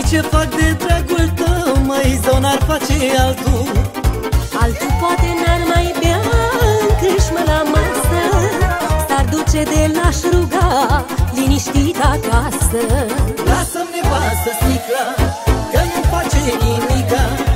ce fac de dragul tău, măi, zău, n-ar face altul. Altul poate n-ar mai bea în crâșmă la masă, s-ar duce de l-aș ruga liniștit acasă. Lasă-mi nevastă sticla, că nu face nimica.